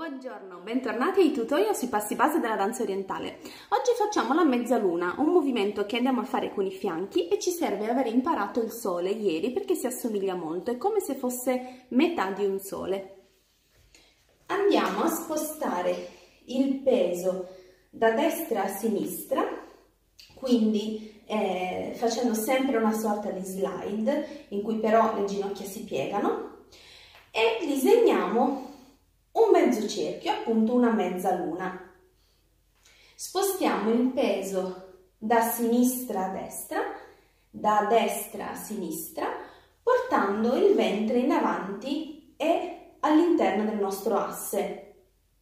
Buongiorno, bentornati ai tutorial sui passi base della danza orientale. Oggi facciamo la mezzaluna, un movimento che andiamo a fare con i fianchi e ci serve aver imparato il sole ieri perché si assomiglia molto, è come se fosse metà di un sole. Andiamo a spostare il peso da destra a sinistra, quindi facendo sempre una sorta di slide in cui però le ginocchia si piegano e disegniamo un mezzo cerchio, appunto una mezzaluna. Spostiamo il peso da sinistra a destra, da destra a sinistra, portando il ventre in avanti e all'interno del nostro asse.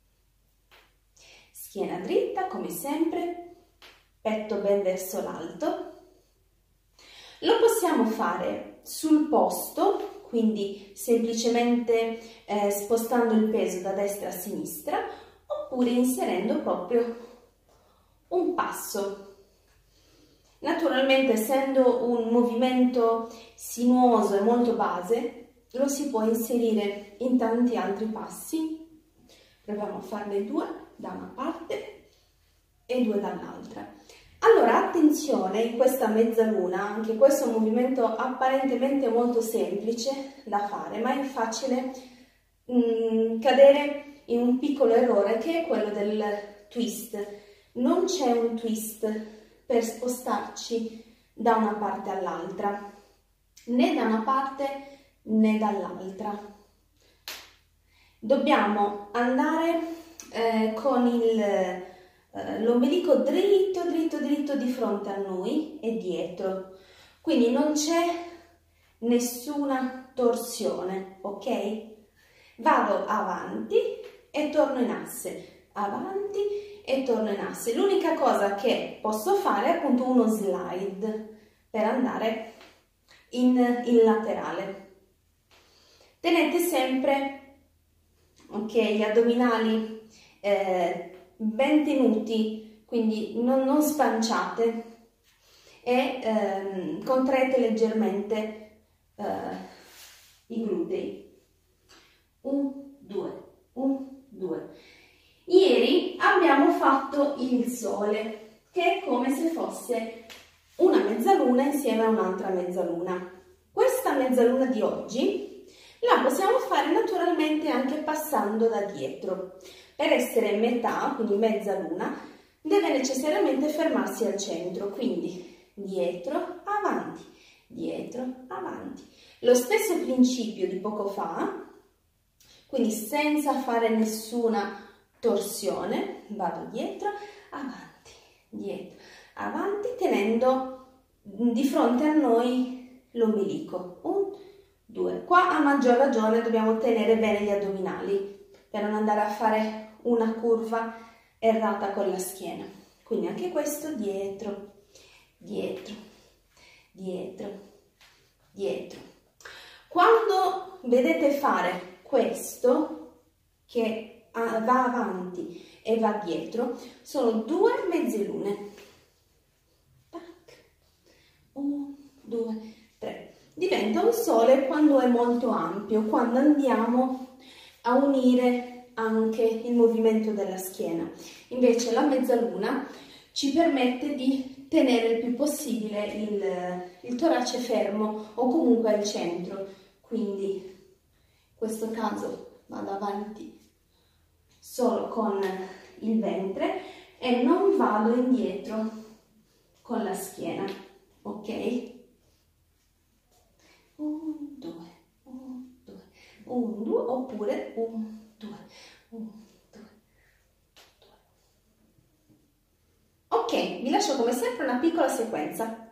Schiena dritta come sempre, petto ben verso l'alto. Lo possiamo fare sul posto, quindi semplicemente spostando il peso da destra a sinistra, oppure inserendo proprio un passo. Naturalmente, essendo un movimento sinuoso e molto base, lo si può inserire in tanti altri passi. Proviamo a farne due da una parte e due dall'altra. Allora, attenzione, in questa mezzaluna, anche questo è un movimento apparentemente molto semplice da fare, ma è facile cadere in un piccolo errore che è quello del twist. Non c'è un twist per spostarci da una parte all'altra, né da una parte né dall'altra. Dobbiamo andare con l'ombelico dritto di fronte a noi e dietro, quindi non c'è nessuna torsione, ok? Vado avanti e torno in asse, avanti e torno in asse. L'unica cosa che posso fare è appunto uno slide per andare in laterale. Tenete sempre, ok, gli addominali ben tenuti, quindi non spanciate e contraete leggermente i glutei. 1, 2, 1, 2. Ieri abbiamo fatto il sole, che è come se fosse una mezzaluna insieme a un'altra mezzaluna. Questa mezzaluna di oggi la possiamo fare naturalmente anche passando da dietro. Per essere metà, quindi mezzaluna, deve necessariamente fermarsi al centro, quindi dietro, avanti, dietro, avanti. Lo stesso principio di poco fa, quindi senza fare nessuna torsione, vado dietro, avanti, tenendo di fronte a noi l'ombelico. 1, 2. Qua a maggior ragione dobbiamo tenere bene gli addominali per non andare a fare una curva errata con la schiena. Quindi anche questo dietro, dietro, dietro, dietro. Quando vedete fare questo, che va avanti e va dietro, sono due mezze lune. 1, 2, 3. Diventa un sole quando è molto ampio, quando andiamo a unire anche il movimento della schiena. Invece la mezzaluna ci permette di tenere il più possibile il torace fermo o comunque al centro. Quindi in questo caso vado avanti solo con il ventre e non vado indietro con la schiena, ok? 1, 2, 1, 2, 1, 2, oppure 1, 2, 1, 2, 2. Ok, vi lascio come sempre una piccola sequenza.